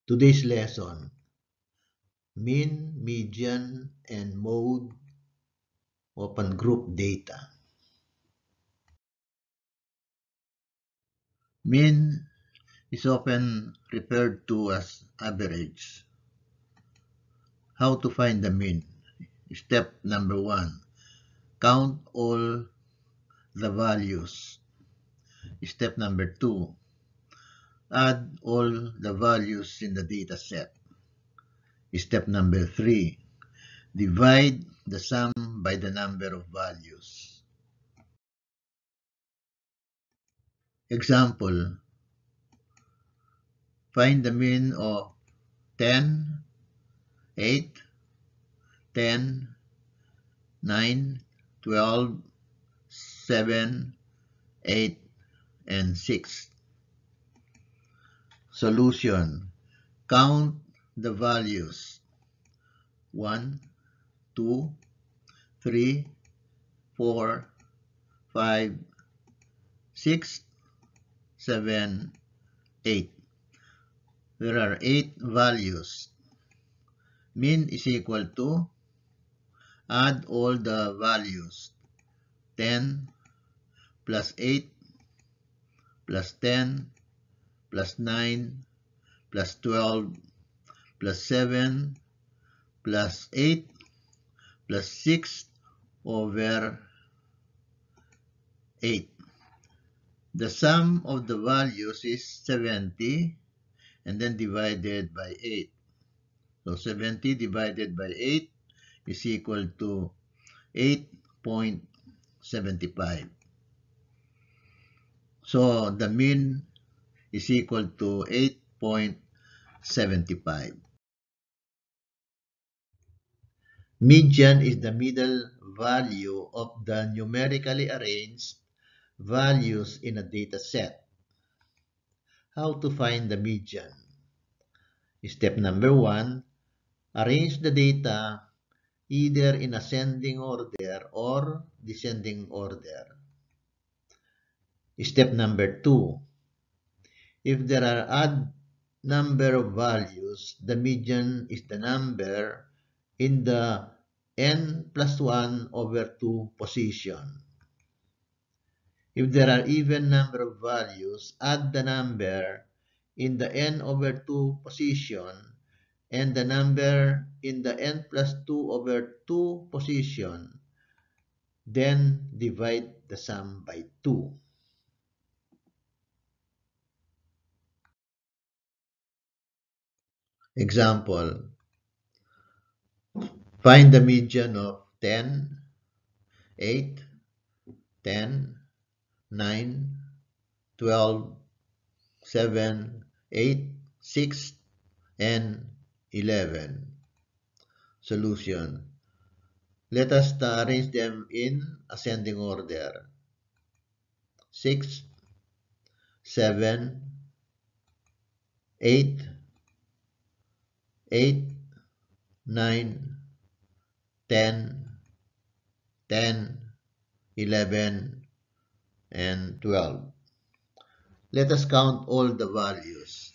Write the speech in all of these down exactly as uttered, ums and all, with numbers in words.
Today's lesson: mean, median, and mode of ungrouped data. Mean is often referred to as average. How to find the mean? Step number one, count all the values. Step number two, add all the values in the data set. Step number three, divide the sum by the number of values. Example, find the mean of ten, eight, ten, nine, twelve, seven, eight, and six. Solution, count the values one, two, three, four, five, six, seven, eight. There are eight values. Mean is equal to, add all the values, ten plus eight plus ten plus nine plus twelve plus seven plus eight plus six over eight. The sum of the values is seventy and then divided by eight. So seventy divided by eight is equal to eight point seven five. So the mean is equal to eight point seven five. Median is the middle value of the numerically arranged values in a data set. How to find the median? Step number one, arrange the data either in ascending order or descending order. Step number two, if there are odd number of values, the median is the number in the n plus one over two position. If there are even number of values, add the number in the n over two position and the number in the n plus two over two position, then divide the sum by two. Example, find the median of ten, eight, ten, nine, twelve, seven, eight, six, and eleven. Solution. Let us arrange them in ascending order. six, seven, eight, eight, nine, ten, ten, eleven, and twelve. Let us count all the values.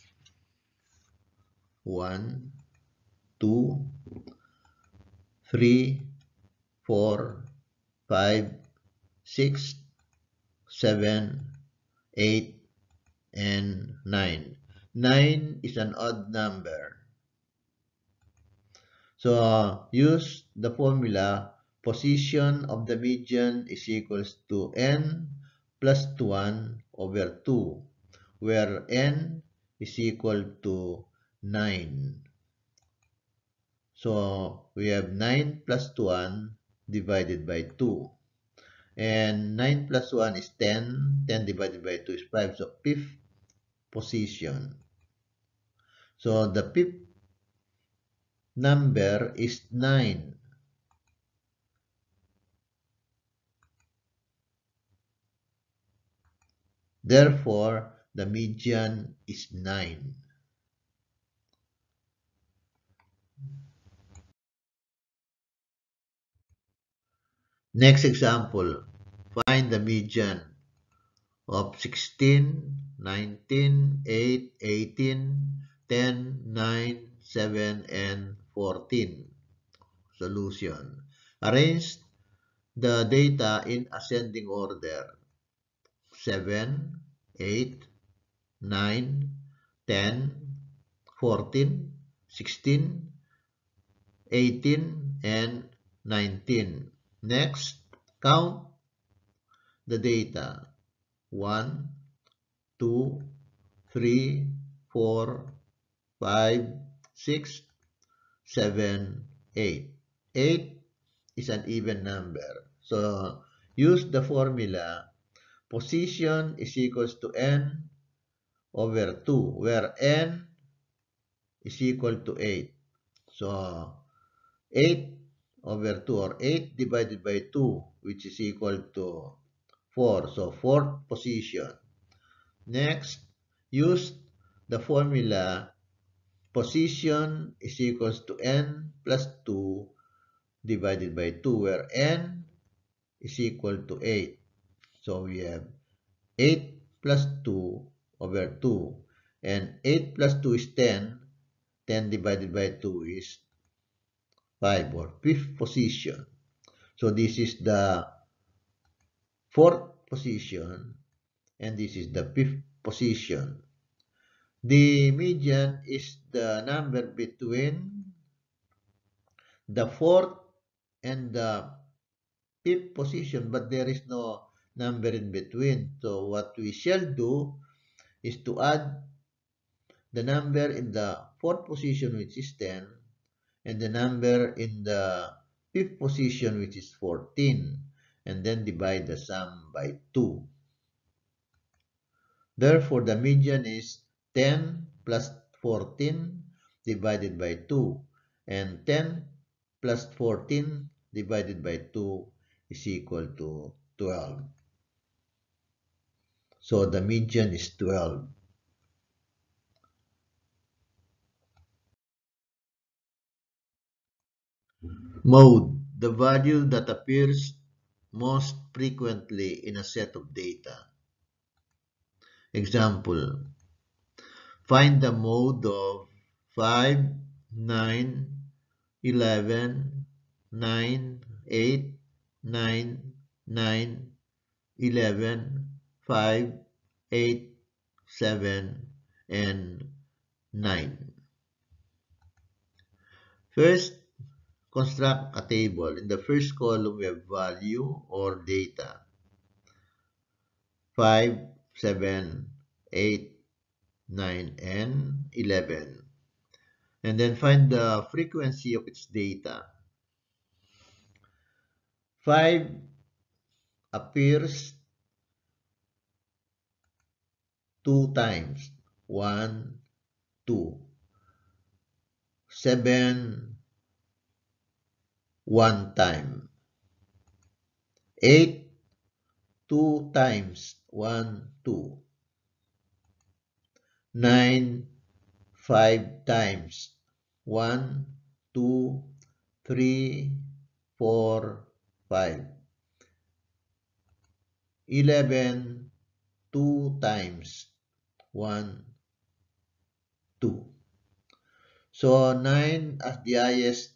one, two, three, four, five, six, seven, eight, and nine. nine is an odd number. So uh, use the formula, position of the median is equals to n plus one over two, where n is equal to nine. So we have nine plus one divided by two. And nine plus one is ten. ten divided by two is five. So fifth position. So the fifth number is nine. Therefore, the median is nine. Next example, find the median of sixteen, nineteen, eight, eighteen, ten, nine, seven, and fourteen. Solution. Arrange the data in ascending order. seven, eight, nine, ten, fourteen, sixteen, eighteen, and nineteen. Next, count the data. one, two, three, four, five, six, seven, eight. eight is an even number. So use the formula position is equals to n over two, where n is equal to eight. So eight over two, or eight divided by two, which is equal to four. So fourth position. Next, use the formula position is equals to n plus two divided by two, where n is equal to eight. So we have eight plus two over two, and eight plus two is ten. ten divided by two is five, or fifth position. So this is the fourth position, and this is the fifth position. The median is the number between the fourth and the fifth position, but there is no number in between. So what we shall do is to add the number in the fourth position, which is ten, and the number in the fifth position, which is fourteen, and then divide the sum by two. Therefore, the median is ten plus fourteen divided by two, and ten plus fourteen divided by two is equal to twelve. So the median is twelve. Mode, the value that appears most frequently in a set of data. Example, find the mode of five, nine, eleven, nine, eight, nine, nine, eleven, five, eight, seven, and nine. First, construct a table. In the first column, we have value or data. five, seven, eight, nine, and eleven. And then find the frequency of its data. five appears two times. one, two. seven, one time. eight, two times. one, two. nine, five times. one, two, three, four, five. eleven, two times. one, two. So nine as the highest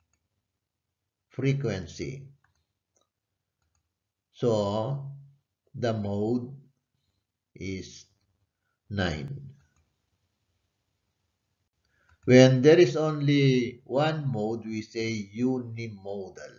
frequency. So the mode is nine. When there is only one mode, we say unimodal.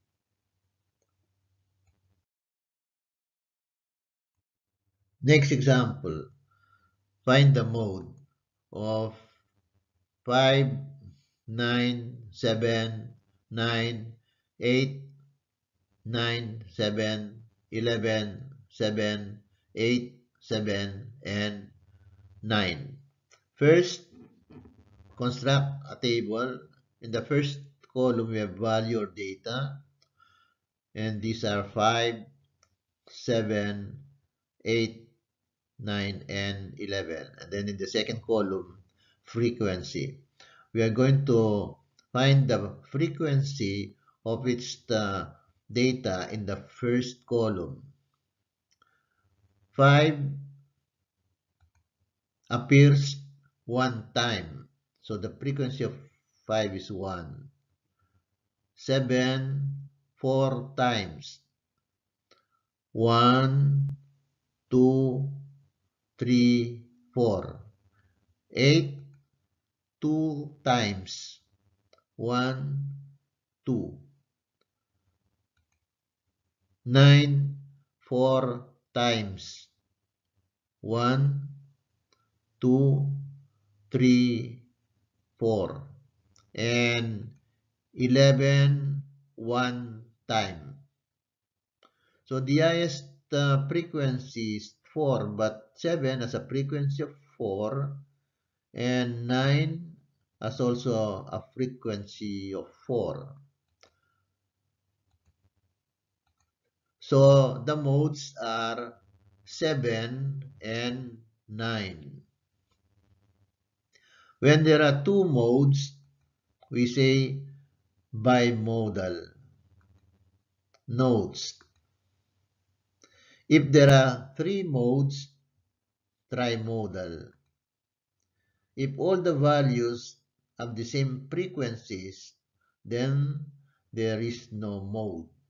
Next example, find the mode of five, nine, seven, nine, eight, nine, seven, eleven, seven, eight, seven, and nine. First, construct a table. In the first column, we have value or data, and these are five, seven, eight, nine, and eleven. And then in the second column, frequency. We are going to find the frequency of its uh, data in the first column. five appears one time. So the frequency of five is one. seven, four times. one, two, three, four. eight, two times. one, two. nine, four times. one, two, three, four. And eleven, one time. So the highest uh, frequency is four, but seven has a frequency of four, and nine has also a frequency of four. So the modes are seven and nine. When there are two modes, we say bimodal nodes. If there are three modes, trimodal. If all the values have the same frequencies, then there is no mode.